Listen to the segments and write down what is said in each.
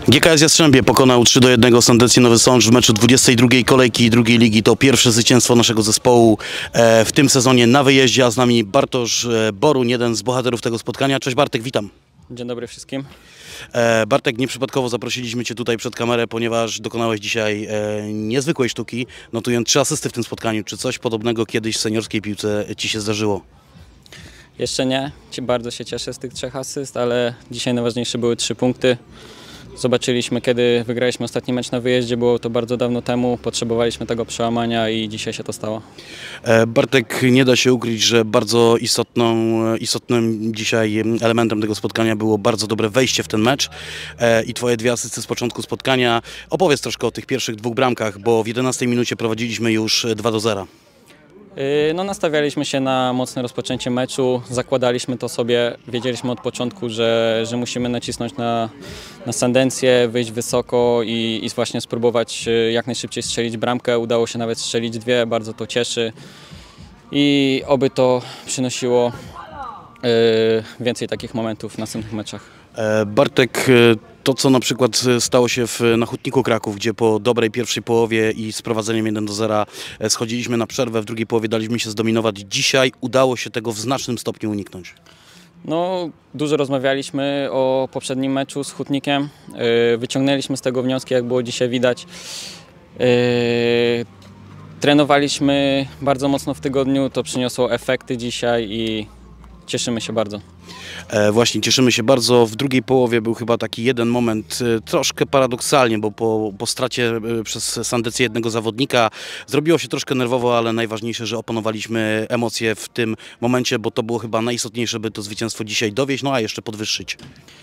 GKS Jastrzębie pokonał 3-1 Sandecję Nowy Sącz w meczu 22. kolejki drugiej ligi. To pierwsze zwycięstwo naszego zespołu w tym sezonie na wyjeździe, a z nami Bartosz Boruń, jeden z bohaterów tego spotkania. Cześć Bartek, witam. Dzień dobry wszystkim. Bartek, nieprzypadkowo zaprosiliśmy Cię tutaj przed kamerę, ponieważ dokonałeś dzisiaj niezwykłej sztuki, notując 3 asysty w tym spotkaniu. Czy coś podobnego kiedyś w seniorskiej piłce Ci się zdarzyło? Jeszcze nie. Bardzo się cieszę z tych 3 asyst, ale dzisiaj najważniejsze były 3 punkty. Zobaczyliśmy, kiedy wygraliśmy ostatni mecz na wyjeździe, było to bardzo dawno temu, potrzebowaliśmy tego przełamania i dzisiaj się to stało. Bartek, nie da się ukryć, że bardzo istotnym dzisiaj elementem tego spotkania było bardzo dobre wejście w ten mecz i Twoje 2 asysty z początku spotkania. Opowiedz troszkę o tych pierwszych 2 bramkach, bo w 11 minucie prowadziliśmy już 2-0. No, nastawialiśmy się na mocne rozpoczęcie meczu, zakładaliśmy to sobie, wiedzieliśmy od początku, że musimy nacisnąć na Sandencję, wyjść wysoko i właśnie spróbować jak najszybciej strzelić bramkę. Udało się nawet strzelić 2, bardzo to cieszy i oby to przynosiło więcej takich momentów w następnych meczach. Bartek, to co na przykład stało się na Hutniku Kraków, gdzie po dobrej pierwszej połowie i z prowadzeniem 1-0 schodziliśmy na przerwę, w drugiej połowie daliśmy się zdominować. Dzisiaj udało się tego w znacznym stopniu uniknąć. No, dużo rozmawialiśmy o poprzednim meczu z Hutnikiem. Wyciągnęliśmy z tego wnioski, jak było dzisiaj widać. Trenowaliśmy bardzo mocno w tygodniu, to przyniosło efekty dzisiaj i cieszymy się bardzo. Właśnie, cieszymy się bardzo. W drugiej połowie był chyba taki jeden moment, troszkę paradoksalnie, bo po stracie przez Sandecję jednego zawodnika zrobiło się troszkę nerwowo, ale najważniejsze, że opanowaliśmy emocje w tym momencie, bo to było chyba najistotniejsze, by to zwycięstwo dzisiaj dowieść, no a jeszcze podwyższyć.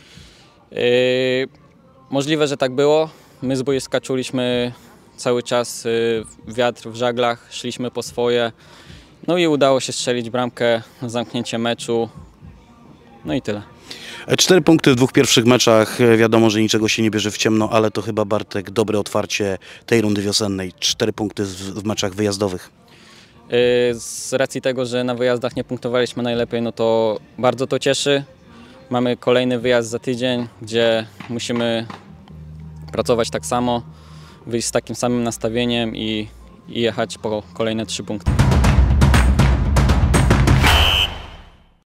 Możliwe, że tak było. My z boiska czuliśmy cały czas wiatr w żaglach, szliśmy po swoje. No i udało się strzelić bramkę na zamknięcie meczu. No i tyle. 4 punkty w 2 pierwszych meczach. Wiadomo, że niczego się nie bierze w ciemno, ale to chyba, Bartek, dobre otwarcie tej rundy wiosennej. 4 punkty w meczach wyjazdowych. Z racji tego, że na wyjazdach nie punktowaliśmy najlepiej, no to bardzo to cieszy. Mamy kolejny wyjazd za tydzień, gdzie musimy pracować tak samo, wyjść z takim samym nastawieniem i jechać po kolejne 3 punkty.